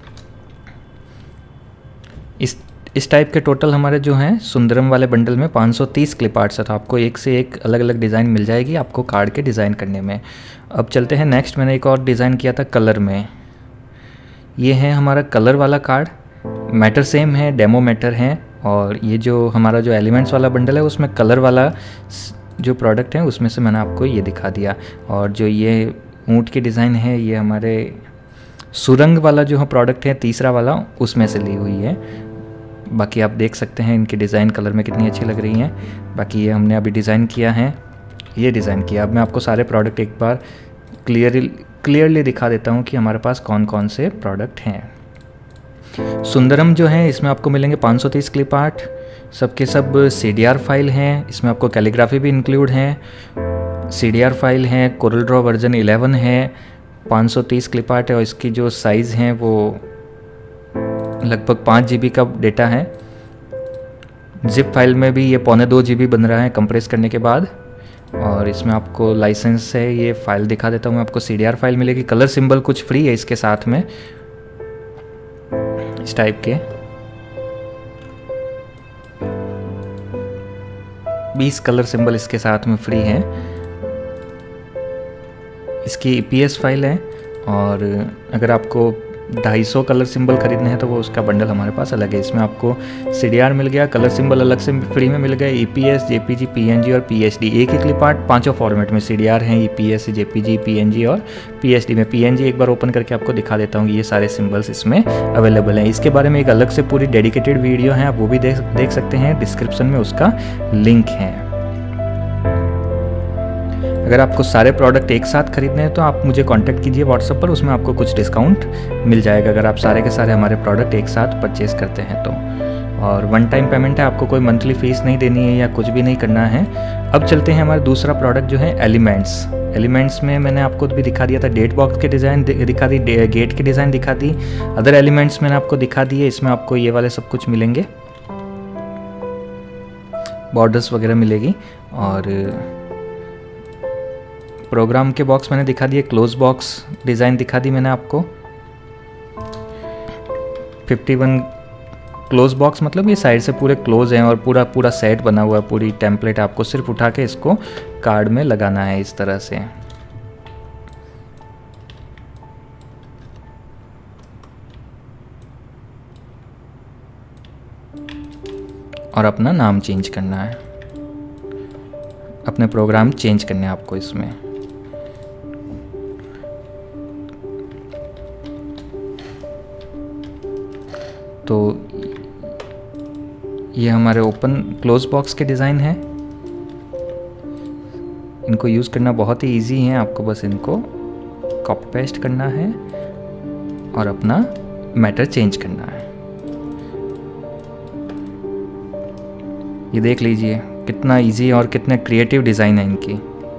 इस टाइप के टोटल हमारे जो हैं सुंदरम वाले बंडल में 530 क्लिप आर्ट्स है। तो आपको एक से एक अलग अलग डिज़ाइन मिल जाएगी आपको कार्ड के डिज़ाइन करने में। अब चलते हैं नेक्स्ट। मैंने एक और डिज़ाइन किया था कलर में। ये है हमारा कलर वाला कार्ड। मैटर सेम है, डेमो मैटर है। और ये जो हमारा जो एलिमेंट्स वाला बंडल है उसमें कलर वाला जो प्रोडक्ट है उसमें से मैंने आपको ये दिखा दिया। और जो ये ऊँट की डिज़ाइन है ये हमारे सुरंग वाला जो प्रोडक्ट है तीसरा वाला, उसमें से ली हुई है। बाकी आप देख सकते हैं इनकी डिज़ाइन कलर में कितनी अच्छी लग रही हैं। बाकी ये हमने अभी डिज़ाइन किया है, ये डिज़ाइन किया। अब मैं आपको सारे प्रोडक्ट एक बार क्लियरली दिखा देता हूँ कि हमारे पास कौन कौन से प्रोडक्ट हैं। सुंदरम जो है इसमें आपको मिलेंगे 530 क्लिप आर्ट, सबके सब CDR फाइल हैं। इसमें आपको कैलीग्राफी भी इंक्लूड है, CDR फाइल है, कोरल ड्रॉ वर्जन 11 है, 530 क्लिप आर्ट है। और इसकी जो साइज़ हैं वो लगभग 5 GB का डेटा है। जिप फाइल में भी ये 1.25 GB बन रहा है कंप्रेस करने के बाद। और इसमें आपको लाइसेंस है, ये फाइल दिखा देता हूँ मैं आपको। CDR फाइल मिलेगी। कलर सिंबल कुछ फ्री है इसके साथ में, इस टाइप के 20 कलर सिंबल इसके साथ में फ्री है। इसकी EPS फाइल है। और अगर आपको 250 कलर सिंबल खरीदने हैं तो वो उसका बंडल हमारे पास अलग है। इसमें आपको CDR मिल गया, कलर सिंबल अलग से फ्री में मिल गए, EPS, JPG, PNG और PSD। एक ही क्लिप आर्ट 5 फॉर्मेट में CDR हैं, EPS, JPG, PNG और PSD में। PNG एक बार ओपन करके आपको दिखा देता हूँ, ये सारे सिंबल्स इसमें अवेलेबल हैं। इसके बारे में एक अलग से पूरी डेडिकेटेड वीडियो है, आप वो भी देख सकते हैं, डिस्क्रिप्शन में उसका लिंक है। अगर आपको सारे प्रोडक्ट एक साथ खरीदने हैं तो आप मुझे कांटेक्ट कीजिए व्हाट्सएप पर, उसमें आपको कुछ डिस्काउंट मिल जाएगा अगर आप सारे के सारे हमारे प्रोडक्ट एक साथ परचेज़ करते हैं तो। और वन टाइम पेमेंट है, आपको कोई मंथली फ़ीस नहीं देनी है या कुछ भी नहीं करना है। अब चलते हैं हमारा दूसरा प्रोडक्ट जो है एलिमेंट्स। एलिमेंट्स में मैंने आपको भी दिखा दिया था, डेट बॉक्स के डिज़ाइन दिखा दी, गेट की डिज़ाइन दिखा दी, अदर एलिमेंट्स मैंने आपको दिखा दिए। इसमें आपको ये वाले सब कुछ मिलेंगे, बॉर्डर्स वगैरह मिलेगी। और प्रोग्राम के बॉक्स मैंने दिखा दिए, क्लोज बॉक्स डिज़ाइन दिखा दी मैंने आपको। 51 क्लोज बॉक्स मतलब ये साइड से पूरे क्लोज हैं और पूरा सेट बना हुआ है, पूरी टेम्पलेट। आपको सिर्फ उठा के इसको कार्ड में लगाना है इस तरह से। और अपना नाम चेंज करना है, अपने प्रोग्राम चेंज करने हैं आपको इसमें। तो ये हमारे ओपन क्लोज बॉक्स के डिज़ाइन हैं। इनको यूज़ करना बहुत ही इजी है, आपको बस इनको कॉपी पेस्ट करना है और अपना मैटर चेंज करना है। ये देख लीजिए कितना इजी और कितने क्रिएटिव डिज़ाइन है इनकी।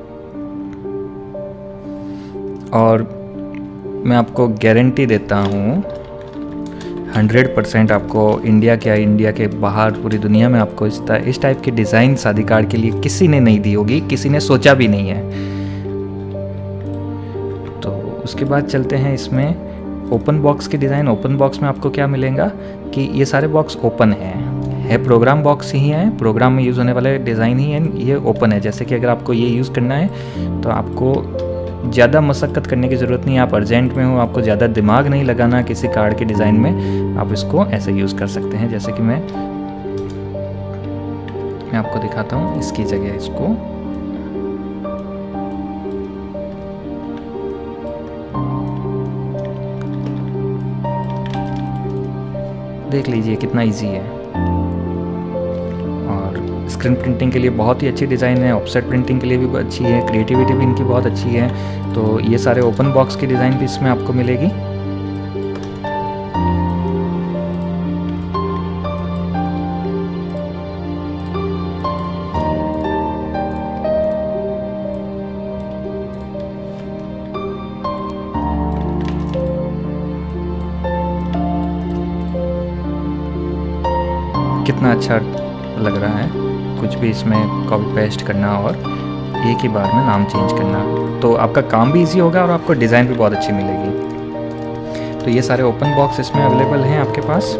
और मैं आपको गारंटी देता हूँ 100% आपको इंडिया के बाहर पूरी दुनिया में आपको इस टाइप की डिज़ाइन शादी कार्ड के लिए किसी ने नहीं दी होगी, किसी ने सोचा भी नहीं है। तो उसके बाद चलते हैं इसमें ओपन बॉक्स की डिज़ाइन। ओपन बॉक्स में आपको क्या मिलेगा कि ये सारे बॉक्स ओपन है प्रोग्राम बॉक्स ही है, प्रोग्राम में यूज़ होने वाले डिज़ाइन ही है, ये ओपन है। जैसे कि अगर आपको ये यूज़ करना है तो आपको ज़्यादा मशक्क़त करने की ज़रूरत नहीं है, आप अर्जेंट में हो, आपको ज़्यादा दिमाग नहीं लगाना किसी कार्ड के डिज़ाइन में, आप इसको ऐसे यूज़ कर सकते हैं। जैसे कि मैं आपको दिखाता हूँ, इसकी जगह इसको देख लीजिए कितना इजी है। और स्क्रीन प्रिंटिंग के लिए बहुत ही अच्छी डिज़ाइन है, ऑफसेट प्रिंटिंग के लिए भी अच्छी है, क्रिएटिविटी भी इनकी बहुत अच्छी है। तो ये सारे ओपन बॉक्स की डिज़ाइन भी इसमें आपको मिलेगी। कितना अच्छा लग रहा है, कुछ भी इसमें कॉपी पेस्ट करना और एक ही बार में नाम चेंज करना, तो आपका काम भी इजी होगा और आपको डिज़ाइन भी बहुत अच्छी मिलेगी। तो ये सारे ओपन बॉक्स इसमें अवेलेबल हैं आपके पास।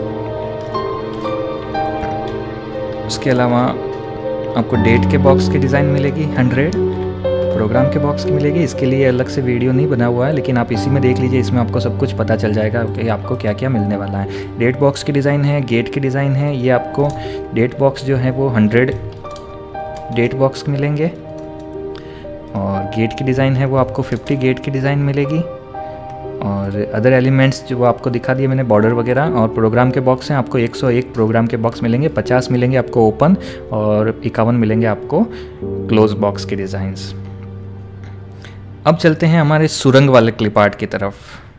उसके अलावा आपको डेट के बॉक्स की डिज़ाइन मिलेगी 100, प्रोग्राम के बॉक्स की मिलेगी। इसके लिए अलग से वीडियो नहीं बना हुआ है, लेकिन आप इसी में देख लीजिए, इसमें आपको सब कुछ पता चल जाएगा कि आपको क्या क्या मिलने वाला है। डेट बॉक्स की डिज़ाइन है, गेट की डिज़ाइन है। ये आपको डेट बॉक्स जो है वो 100 डेट बॉक्स मिलेंगे, और गेट की डिज़ाइन है वो आपको 50 गेट की डिज़ाइन मिलेगी। और अदर एलिमेंट्स जो वो आपको दिखा दिए मैंने, बॉर्डर वगैरह। और प्रोग्राम के बॉक्स हैं, आपको 101 प्रोग्राम के बॉक्स मिलेंगे, 50 मिलेंगे आपको ओपन और 51 मिलेंगे आपको क्लोज बॉक्स के डिज़ाइंस। अब चलते हैं हमारे सुरंग वाले क्लिप आर्ट की तरफ।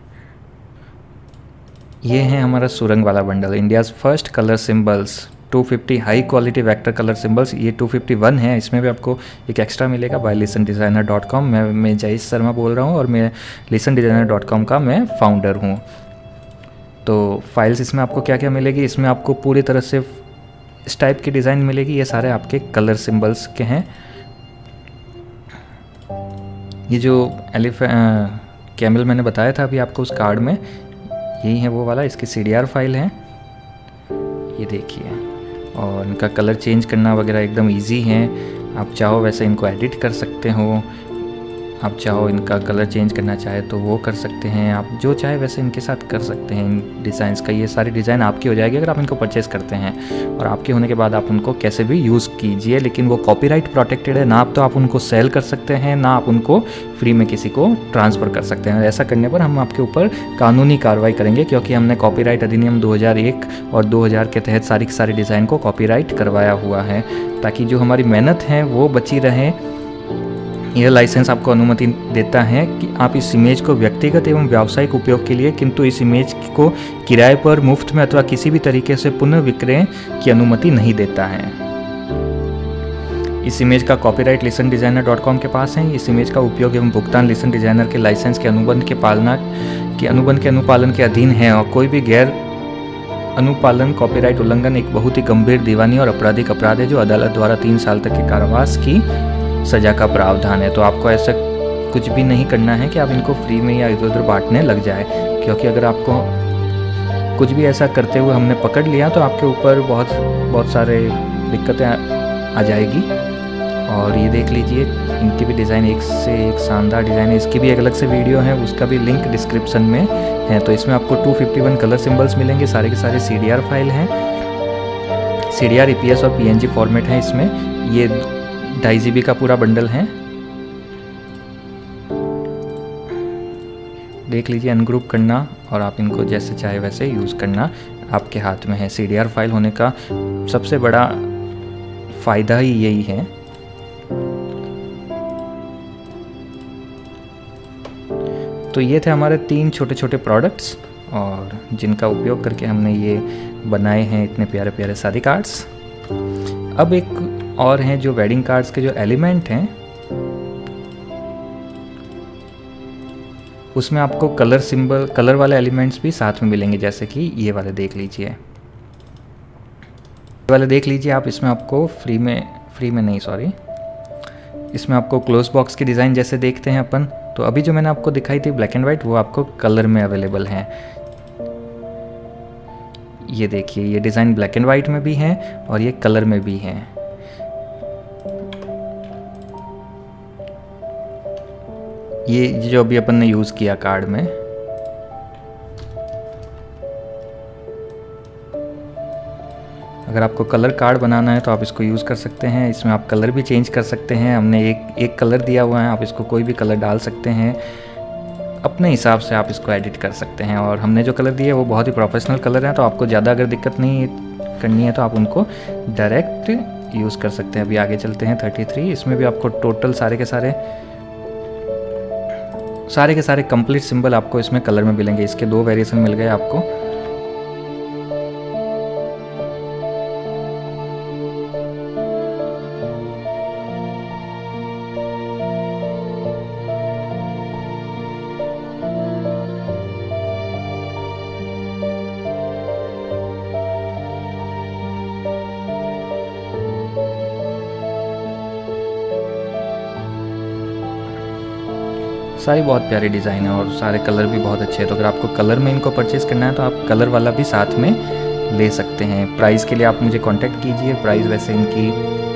ये है हमारा सुरंग वाला bundle, India's first colour symbols 250 high quality vector colour symbols. ये 251 है, इसमें भी आपको एक एक्स्ट्रा मिलेगा बाय listendesigner.com। मैं जयेश शर्मा बोल रहा हूँ और मैं listendesigner.com का मैं फाउंडर हूँ। तो फाइल्स इसमें आपको क्या क्या मिलेगी, इसमें आपको पूरी तरह से इस टाइप की डिज़ाइन मिलेगी। ये सारे आपके कलर सिंबल्स के हैं। ये जो कैमल मैंने बताया था अभी आपको उस कार्ड में, यही है वो वाला, इसकी CDR फाइल है, ये देखिए। और इनका कलर चेंज करना वगैरह एकदम इजी है। आप चाहो वैसे इनको एडिट कर सकते हो, आप चाहो इनका कलर चेंज करना चाहे तो वो कर सकते हैं, आप जो चाहे वैसे इनके साथ कर सकते हैं। इन डिज़ाइंस का ये सारी डिज़ाइन आपकी हो जाएगी अगर आप इनको परचेज़ करते हैं, और आपके होने के बाद आप उनको कैसे भी यूज़ कीजिए, लेकिन वो कॉपीराइट प्रोटेक्टेड है। ना आप तो आप उनको सेल कर सकते हैं, ना आप उनको फ्री में किसी को ट्रांसफ़र कर सकते हैं। ऐसा करने पर हम आपके ऊपर कानूनी कार्रवाई करेंगे, क्योंकि हमने कॉपीराइट अधिनियम 2001 और 2000 के तहत सारी की सारी डिज़ाइन को कॉपीराइट करवाया हुआ है, ताकि जो हमारी मेहनत है वो बची रहे। यह लाइसेंस आपको अनुमति देता है कि आप इस इमेज को व्यक्तिगत एवं व्यावसायिक उपयोग के लिए, किंतु इस इमेज को किराए पर, मुफ्त में अथवा किसी भी तरीके से पुनः विक्रय की अनुमति नहीं देता है। इस इमेज का कॉपीराइट listendesigner.com के पास है। इस इमेज का उपयोग एवं भुगतान लिसन डिज़ाइनर के लाइसेंस के अनुबंध के अनुपालन के अधीन है, और कोई भी गैर अनुपालन कॉपीराइट उल्लंघन एक बहुत ही गंभीर दीवानी और आपराधिक अपराध है, जो अदालत द्वारा 3 साल तक के कारावास की सज़ा का प्रावधान है। तो आपको ऐसा कुछ भी नहीं करना है कि आप इनको फ्री में या इधर उधर बांटने लग जाए, क्योंकि अगर आपको कुछ भी ऐसा करते हुए हमने पकड़ लिया तो आपके ऊपर बहुत सारे दिक्कतें आ जाएगी। और ये देख लीजिए, इनकी भी डिज़ाइन एक से एक शानदार डिज़ाइन है। इसकी भी एक अलग से वीडियो है, उसका भी लिंक डिस्क्रिप्शन में है। तो इसमें आपको 251 कलर सिंबल्स मिलेंगे, सारे के सारे CDR फाइल हैं। CDR, EPS और PNG फॉर्मेट है इसमें। ये 2.5 GB का पूरा बंडल है। देख लीजिए, अनग्रुप करना और आप इनको जैसे चाहे वैसे यूज़ करना आपके हाथ में है। CDR फाइल होने का सबसे बड़ा फ़ायदा ही यही है। तो ये थे हमारे 3 छोटे छोटे प्रोडक्ट्स, और जिनका उपयोग करके हमने ये बनाए हैं इतने प्यारे प्यारे शादी कार्ड्स। अब एक और हैं जो वेडिंग कार्ड्स के जो एलिमेंट हैं, उसमें आपको कलर सिंबल, कलर वाले एलिमेंट्स भी साथ में मिलेंगे, जैसे कि ये वाले देख लीजिए। ये वाले देख लीजिए आप, इसमें आपको फ्री में नहीं, सॉरी, इसमें आपको क्लोज बॉक्स की डिज़ाइन जैसे देखते हैं अपन। तो अभी जो मैंने आपको दिखाई थी ब्लैक एंड वाइट, वो आपको कलर में अवेलेबल है। ये देखिए, ये डिज़ाइन ब्लैक एंड वाइट में भी है और ये कलर में भी है। ये जो अभी अपन ने यूज़ किया कार्ड में, अगर आपको कलर कार्ड बनाना है तो आप इसको यूज़ कर सकते हैं। इसमें आप कलर भी चेंज कर सकते हैं। हमने एक कलर दिया हुआ है, आप इसको कोई भी कलर डाल सकते हैं, अपने हिसाब से आप इसको एडिट कर सकते हैं। और हमने जो कलर दिए वो बहुत ही प्रोफेशनल कलर हैं, तो आपको ज़्यादा अगर दिक्कत नहीं करनी है तो आप उनको डायरेक्ट यूज़ कर सकते हैं। अभी आगे चलते हैं 33, इसमें भी आपको टोटल सारे के सारे कंप्लीट सिंबल आपको इसमें कलर में मिलेंगे। इसके 2 वेरिएशन मिल गए आपको। सारी बहुत प्यारी डिज़ाइन है और सारे कलर भी बहुत अच्छे हैं। तो अगर आपको कलर में इनको परचेज़ करना है तो आप कलर वाला भी साथ में ले सकते हैं। प्राइस के लिए आप मुझे कांटेक्ट कीजिए। प्राइस वैसे इनकी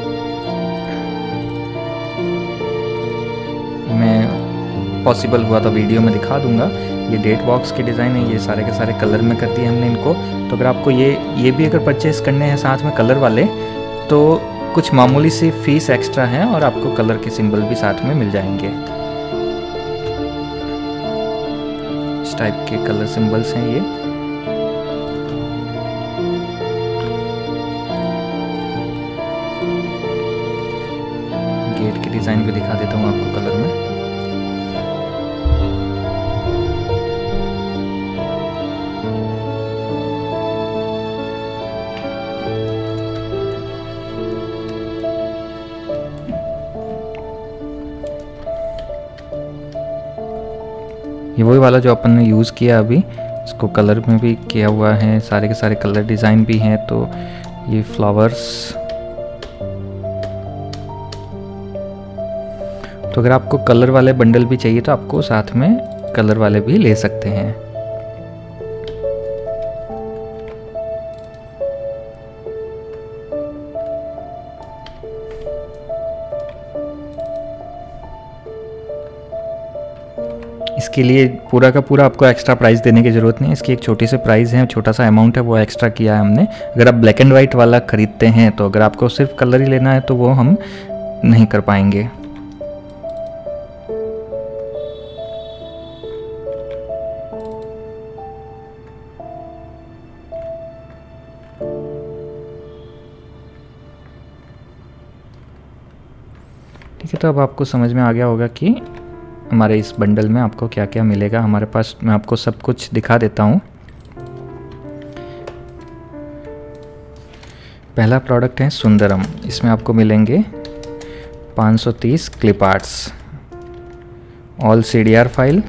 मैं पॉसिबल हुआ तो वीडियो में दिखा दूंगा। ये डेट बॉक्स की डिज़ाइन है, ये सारे के सारे कलर में कर दिए हमने इनको। तो अगर आपको ये भी अगर परचेज़ करने हैं साथ में कलर वाले, तो कुछ मामूली सी फीस एक्स्ट्रा है और आपको कलर के सिंबल भी साथ में मिल जाएंगे। टाइप के कलर सिंबल्स हैं ये। गेट की डिजाइन भी दिखा देता हूँ आपको कलर में। ये वही वाला जो अपन ने यूज़ किया अभी, इसको कलर में भी किया हुआ है, सारे के सारे कलर डिज़ाइन भी हैं। तो ये फ्लावर्स, तो अगर आपको कलर वाले बंडल भी चाहिए तो आपको साथ में कलर वाले भी ले सकते हैं। इसके लिए पूरा का पूरा आपको एक्स्ट्रा प्राइस देने की ज़रूरत नहीं है। इसकी एक छोटी सी प्राइस है, छोटा सा अमाउंट है, वो एक्स्ट्रा किया है हमने। अगर आप ब्लैक एंड वाइट वाला ख़रीदते हैं तो अगर आपको सिर्फ कलर ही लेना है तो वो हम नहीं कर पाएंगे। ठीक है, तो अब आपको समझ में आ गया होगा कि हमारे इस बंडल में आपको क्या क्या मिलेगा हमारे पास। मैं आपको सब कुछ दिखा देता हूँ। पहला प्रोडक्ट है सुंदरम। इसमें आपको मिलेंगे 530 clip arts, all CDR file,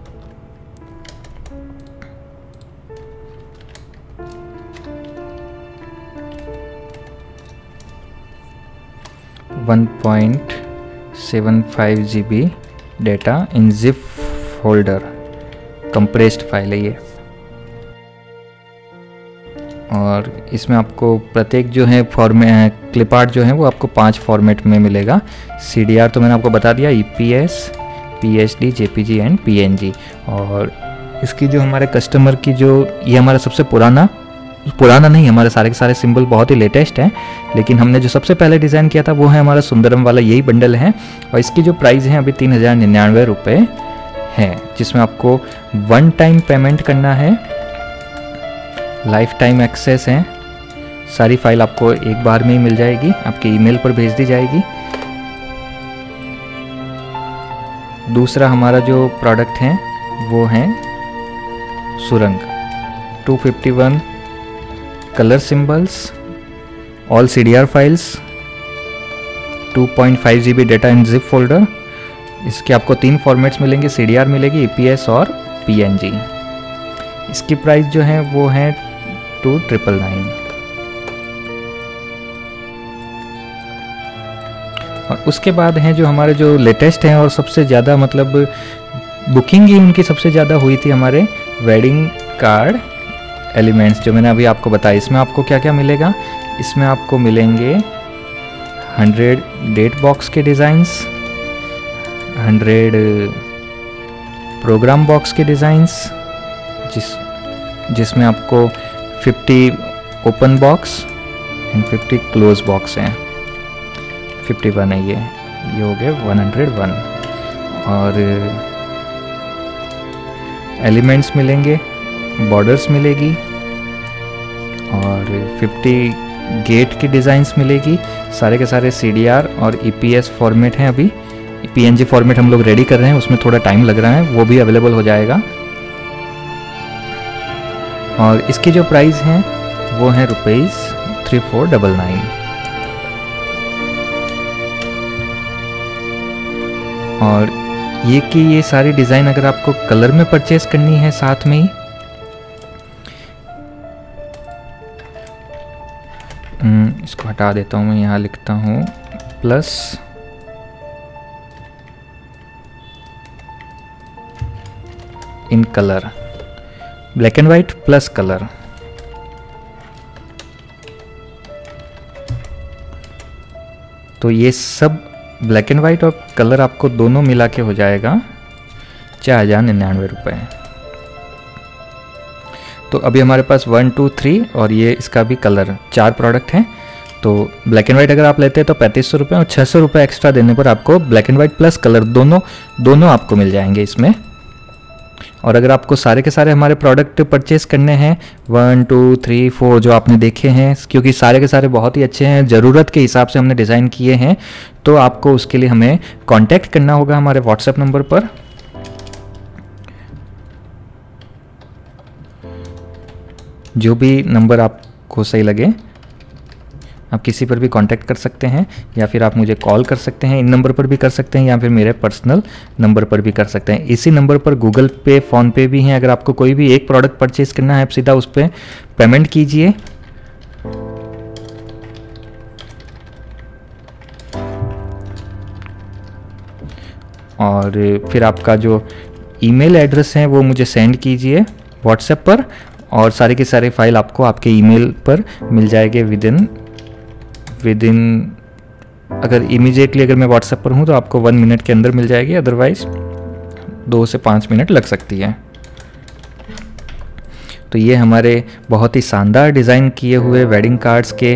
.75 GB data in zip folder, compressed file है ये। और इसमें आपको प्रत्येक जो है क्लिप आर्ट जो है वो आपको 5 फॉर्मेट में मिलेगा। CDR तो मैंने आपको बता दिया, EPS, PSD, JPG and PNG। और इसकी जो हमारे कस्टमर की जो ये हमारा सबसे पुराना नहीं, हमारे सारे के सारे सिंबल बहुत ही लेटेस्ट हैं, लेकिन हमने जो सबसे पहले डिज़ाइन किया था वो है हमारा सुंदरम वाला, यही बंडल है। और इसकी जो प्राइस है अभी 3099 रुपये है, जिसमें आपको 1 टाइम पेमेंट करना है, लाइफ टाइम एक्सेस है, सारी फाइल आपको एक बार में ही मिल जाएगी, आपके ईमेल पर भेज दी जाएगी। दूसरा हमारा जो प्रोडक्ट है वो है सुरंग, 251 colour symbols, all CDR files, 2.5 GB data in zip folder. इसके आपको 3 फॉर्मेट्स मिलेंगे, CDR मिलेगी, EPS और PNG। इसकी प्राइस जो है वो है 2999। और उसके बाद हैं जो हमारे जो लेटेस्ट हैं और सबसे ज़्यादा मतलब बुकिंग ही उनकी सबसे ज़्यादा हुई थी, हमारे वेडिंग कार्ड एलिमेंट्स, जो मैंने अभी आपको बताया। इसमें आपको क्या क्या मिलेगा, इसमें आपको मिलेंगे 100 डेट बॉक्स के डिज़ाइंस, 100 प्रोग्राम बॉक्स के डिज़ाइंस, जिसमें आपको 50 open box and 50 close box हैं। 51 है ये हो गए 101। और एलिमेंट्स मिलेंगे, बॉर्डर्स मिलेगी और 50 गेट की डिज़ाइंस मिलेगी, सारे के सारे CDR और EPS फॉर्मेट हैं। अभी PNG फॉर्मेट हम लोग रेडी कर रहे हैं, उसमें थोड़ा टाइम लग रहा है, वो भी अवेलेबल हो जाएगा। और इसकी जो प्राइस हैं वो है ₹3499। और ये सारी डिज़ाइन अगर आपको कलर में परचेस करनी है साथ में ही, इसको हटा देता हूँ मैं, यहाँ लिखता हूँ plus in colour, black and white plus colour. तो ये सब ब्लैक एंड वाइट और कलर आपको दोनों मिला के हो जाएगा 4099 रुपये। तो अभी हमारे पास 1 2 3 और ये इसका भी कलर 4 प्रोडक्ट हैं। तो ब्लैक एंड वाइट अगर आप लेते हैं तो 3500 रुपये, और 600 रुपये एक्स्ट्रा देने पर आपको black and white plus colour दोनों आपको मिल जाएंगे इसमें। और अगर आपको सारे के सारे हमारे प्रोडक्ट परचेस करने हैं 1 2 3 4 जो आपने देखे हैं, क्योंकि सारे के सारे बहुत ही अच्छे हैं, ज़रूरत के हिसाब से हमने डिज़ाइन किए हैं, तो आपको उसके लिए हमें कांटेक्ट करना होगा हमारे व्हाट्सएप नंबर पर। जो भी नंबर आपको सही लगे आप किसी पर भी कांटेक्ट कर सकते हैं, या फिर आप मुझे कॉल कर सकते हैं, इन नंबर पर भी कर सकते हैं, या फिर मेरे पर्सनल नंबर पर भी कर सकते हैं। इसी नंबर पर गूगल पे, फ़ोन पे भी हैं। अगर आपको कोई भी एक प्रोडक्ट परचेज़ करना है, आप सीधा उस पर पेमेंट कीजिए। और फिर आपका जो ईमेल एड्रेस है वो मुझे सेंड कीजिए व्हाट्सएप पर, और सारे के सारे फाइल आपको आपके ईमेल पर मिल जाएंगे विद इन अगर इमीडिएटली अगर मैं व्हाट्सएप पर हूँ तो आपको 1 मिनट के अंदर मिल जाएगी, अदरवाइज 2 से 5 मिनट लग सकती है। तो ये हमारे बहुत ही शानदार डिज़ाइन किए हुए वेडिंग कार्ड्स के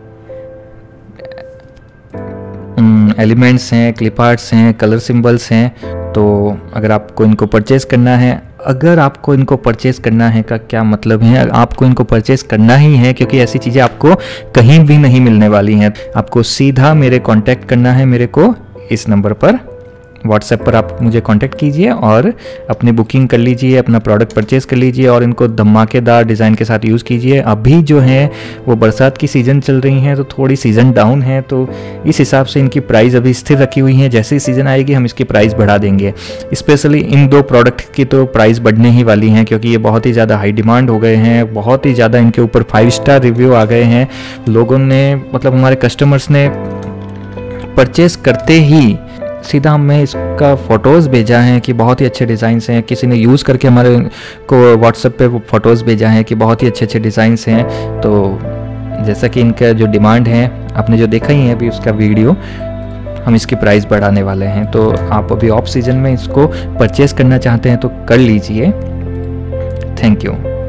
एलिमेंट्स हैं, क्लिप आर्ट्स हैं, कलर सिंबल्स हैं। तो अगर आपको इनको परचेज़ करना है, अगर आपको इनको परचेज़ करना है का क्या मतलब है, आपको इनको परचेज़ करना ही है, क्योंकि ऐसी चीज़ें आपको कहीं भी नहीं मिलने वाली हैं। आपको सीधा मेरे कांटेक्ट करना है, मेरे को इस नंबर पर व्हाट्सएप पर आप मुझे कांटेक्ट कीजिए और अपनी बुकिंग कर लीजिए, अपना प्रोडक्ट परचेज़ कर लीजिए और इनको धमाकेदार डिज़ाइन के साथ यूज़ कीजिए। अभी जो है वो बरसात की सीज़न चल रही है, तो थोड़ी सीज़न डाउन है, तो इस हिसाब से इनकी प्राइस अभी स्थिर रखी हुई है। जैसे ही सीज़न आएगी हम इसकी प्राइस बढ़ा देंगे। स्पेशली इन 2 प्रोडक्ट की तो प्राइस बढ़ने ही वाली हैं, क्योंकि ये बहुत ही ज़्यादा हाई डिमांड हो गए हैं, बहुत ही ज़्यादा इनके ऊपर 5 स्टार रिव्यू आ गए हैं। लोगों ने, मतलब हमारे कस्टमर्स ने परचेज़ करते ही सीधा हमें इसका फ़ोटोज़ भेजा है कि बहुत ही अच्छे डिज़ाइंस हैं। किसी ने यूज़ करके हमारे को व्हाट्सएप पे वो फ़ोटोज़ भेजा है कि बहुत ही अच्छे अच्छे डिज़ाइंस हैं। तो जैसा कि इनका जो डिमांड है आपने जो देखा ही है अभी उसका वीडियो, हम इसकी प्राइस बढ़ाने वाले हैं। तो आप अभी ऑफ सीज़न में इसको परचेज़ करना चाहते हैं तो कर लीजिए। Thank you.